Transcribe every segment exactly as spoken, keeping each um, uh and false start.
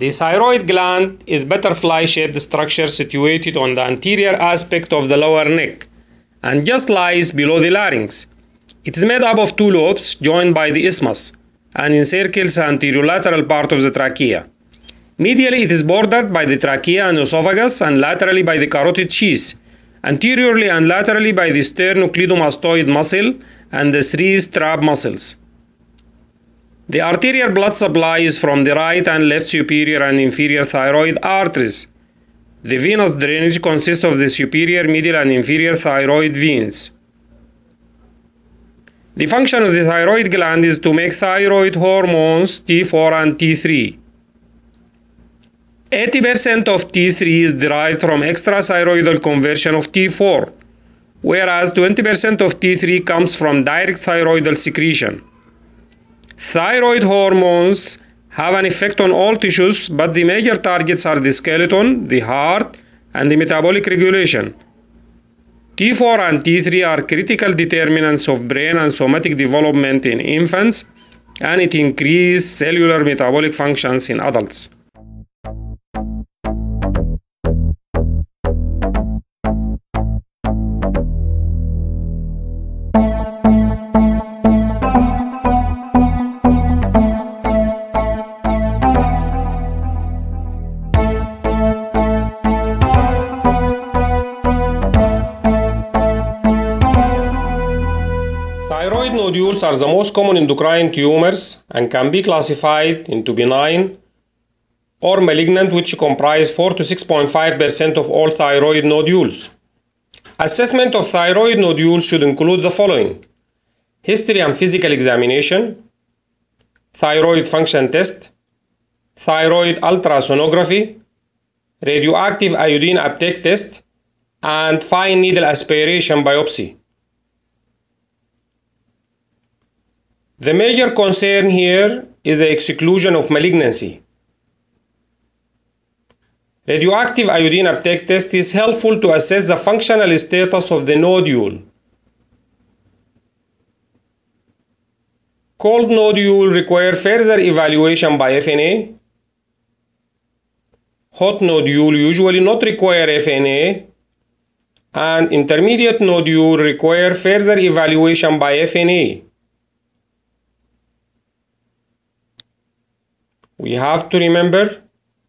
The thyroid gland is a butterfly-shaped structure situated on the anterior aspect of the lower neck and just lies below the larynx. It is made up of two lobes joined by the isthmus and encircles the anterolateral part of the trachea. Medially, it is bordered by the trachea and esophagus and laterally by the carotid sheath, anteriorly and laterally by the sternocleidomastoid muscle and the three strap muscles. The arterial blood supply is from the right and left superior and inferior thyroid arteries. The venous drainage consists of the superior, middle, and inferior thyroid veins. The function of the thyroid gland is to make thyroid hormones T four and T three. eighty percent of T three is derived from extrathyroidal conversion of T four, whereas twenty percent of T three comes from direct thyroidal secretion. Thyroid hormones have an effect on all tissues, but the major targets are the skeleton, the heart, and the metabolic regulation. T four and T three are critical determinants of brain and somatic development in infants, and it increases cellular metabolic functions in adults. Thyroid nodules are the most common endocrine tumors and can be classified into benign or malignant, which comprise four to six point five percent of all thyroid nodules. Assessment of thyroid nodules should include the following: history and physical examination, thyroid function test, thyroid ultrasonography, radioactive iodine uptake test, and fine needle aspiration biopsy. The major concern here is the exclusion of malignancy. Radioactive iodine uptake test is helpful to assess the functional status of the nodule. Cold nodule require further evaluation by F N A. Hot nodule usually not require F N A, and intermediate nodule require further evaluation by F N A. We have to remember,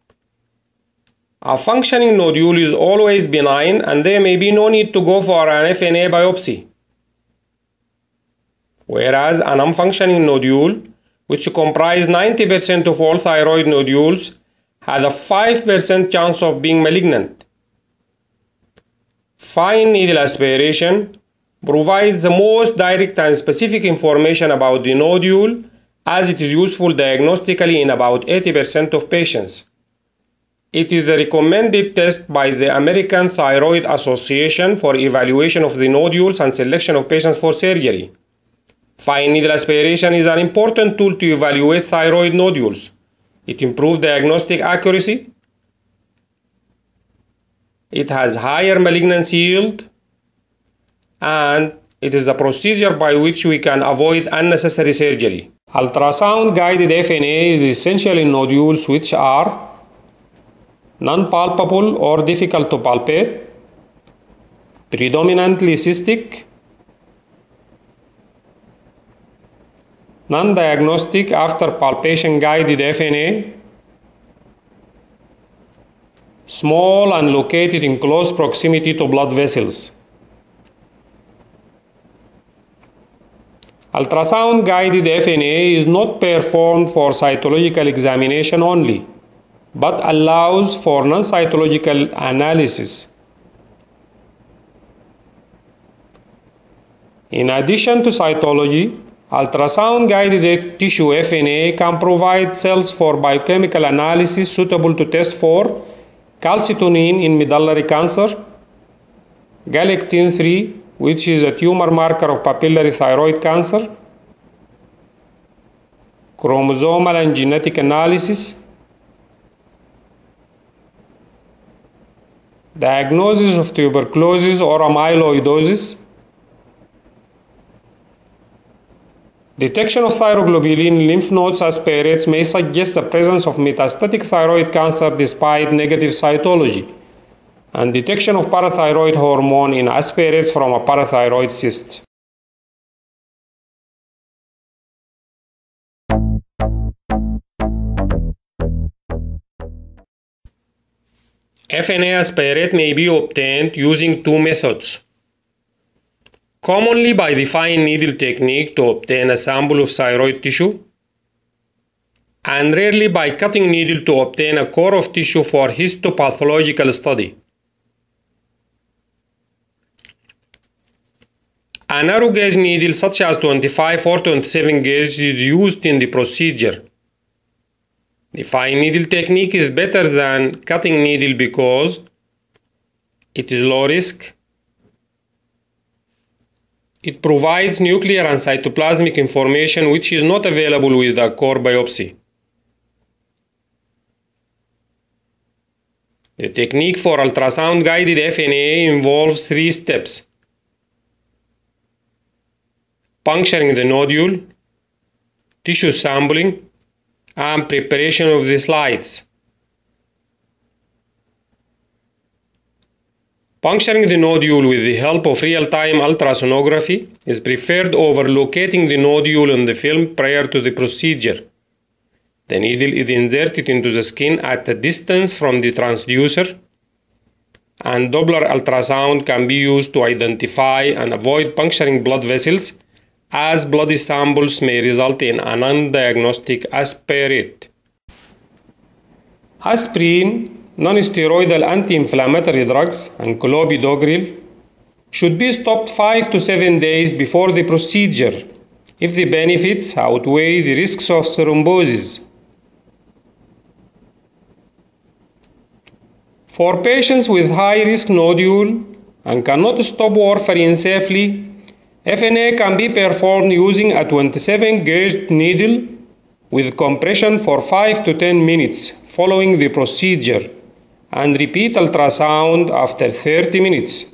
a functioning nodule is always benign and there may be no need to go for an F N A biopsy. Whereas a non-functioning nodule, which comprise ninety percent of all thyroid nodules, had a five percent chance of being malignant. Fine needle aspiration provides the most direct and specific information about the nodule, as it is useful diagnostically in about eighty percent of patients. It is a recommended test by the American Thyroid Association for evaluation of the nodules and selection of patients for surgery. Fine needle aspiration is an important tool to evaluate thyroid nodules. It improves diagnostic accuracy. It has higher malignancy yield, and it is a procedure by which we can avoid unnecessary surgery. Ultrasound-guided F N A is essential in nodules which are non-palpable or difficult to palpate, predominantly cystic, non-diagnostic after palpation-guided F N A, small and located in close proximity to blood vessels. Ultrasound-guided F N A is not performed for cytological examination only, but allows for non-cytological analysis. In addition to cytology, ultrasound-guided tissue F N A can provide cells for biochemical analysis suitable to test for calcitonin in medullary cancer, galectin three, which is a tumor marker of papillary thyroid cancer, chromosomal and genetic analysis, diagnosis of tuberculosis or amyloidosis, Detection of thyroglobulin in lymph nodes aspirates may suggest the presence of metastatic thyroid cancer despite negative cytology, and detection of parathyroid hormone in aspirates from a parathyroid cyst. F N A aspirate may be obtained using two methods. Commonly by the fine needle technique to obtain a sample of thyroid tissue, and rarely by cutting needle to obtain a core of tissue for histopathological study. A narrow gauge needle such as twenty-five or twenty-seven gauge is used in the procedure. The fine needle technique is better than cutting needle because it is low risk. It provides nuclear and cytoplasmic information which is not available with a core biopsy. The technique for ultrasound-guided F N A involves three steps: puncturing the nodule, tissue sampling, and preparation of the slides. Puncturing the nodule with the help of real-time ultrasonography is preferred over locating the nodule on the film prior to the procedure. The needle is inserted into the skin at a distance from the transducer, and Doppler ultrasound can be used to identify and avoid puncturing blood vessels, as bloody samples may result in a non-diagnostic aspirate. Aspirin, non-steroidal anti-inflammatory drugs, and clopidogrel should be stopped five to seven days before the procedure if the benefits outweigh the risks of thrombosis. For patients with high-risk nodule and cannot stop warfarin safely, F N A can be performed using a twenty-seven gauge needle with compression for five to ten minutes following the procedure, and repeat ultrasound after thirty minutes.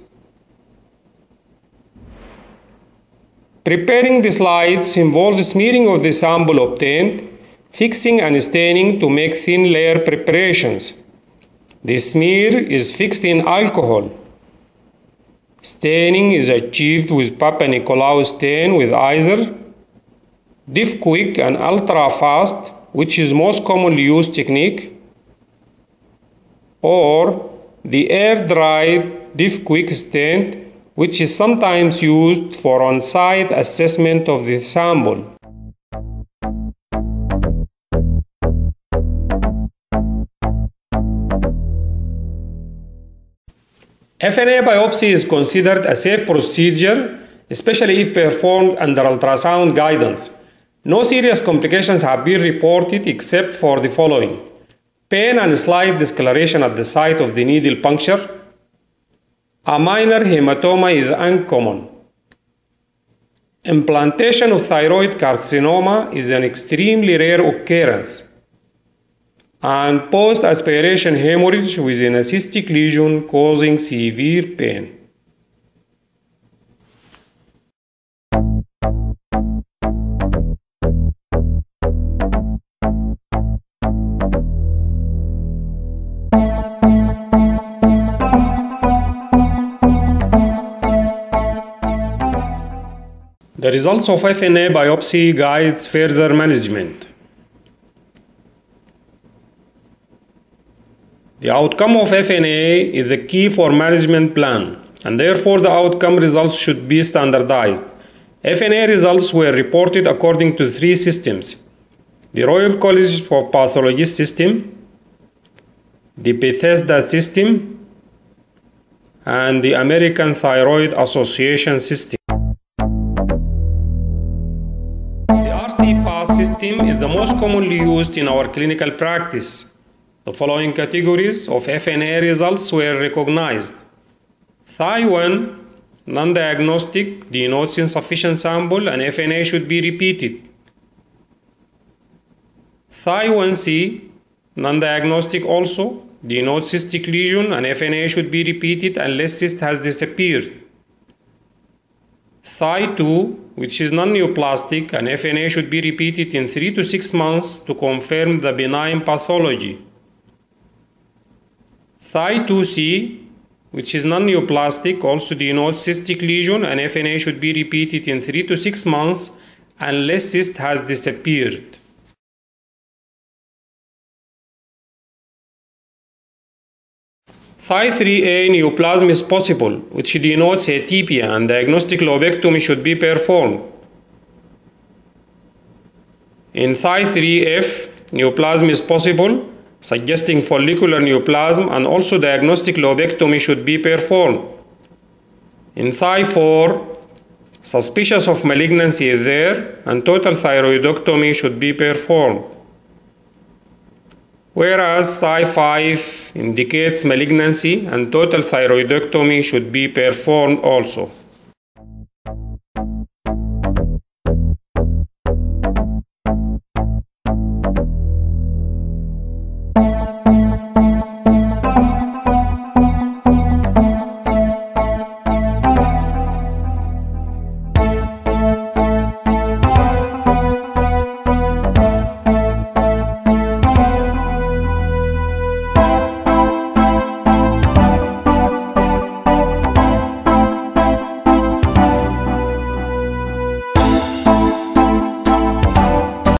Preparing the slides involves smearing of the sample obtained, fixing and staining to make thin layer preparations. The smear is fixed in alcohol. Staining is achieved with Papanicolaou stain with either Diff Quick and Ultra Fast, which is most commonly used technique, or the air-dried Diff Quick stain, which is sometimes used for on-site assessment of the sample. F N A biopsy is considered a safe procedure, especially if performed under ultrasound guidance. No serious complications have been reported except for the following: pain and slight discoloration at the site of the needle puncture. A minor hematoma is uncommon. Implantation of thyroid carcinoma is an extremely rare occurrence. And post-aspiration hemorrhage within a cystic lesion causing severe pain. The results of F N A biopsy guides further management. The outcome of F N A is the key for management plan, and therefore the outcome results should be standardized. F N A results were reported according to three systems: the Royal College of Pathologists system, the Bethesda system, and the American Thyroid Association system. The R C P A S system is the most commonly used in our clinical practice. The following categories of F N A results were recognized. Th I one, non-diagnostic, denotes insufficient sample and F N A should be repeated. Th I one C, non-diagnostic also, denotes cystic lesion and F N A should be repeated unless cyst has disappeared. Psi two, which is non-neoplastic, and F N A should be repeated in three to six months to confirm the benign pathology. Psi two C, which is non-neoplastic, also denotes cystic lesion, and F N A should be repeated in three to six months unless cyst has disappeared. Psi three A neoplasm is possible, which denotes atypia, and diagnostic lobectomy should be performed. In Psi three F, neoplasm is possible, suggesting follicular neoplasm, and also diagnostic lobectomy should be performed. In Psi four, suspicious of malignancy is there, and total thyroidectomy should be performed. Whereas Psi five indicates malignancy and total thyroidectomy should be performed also.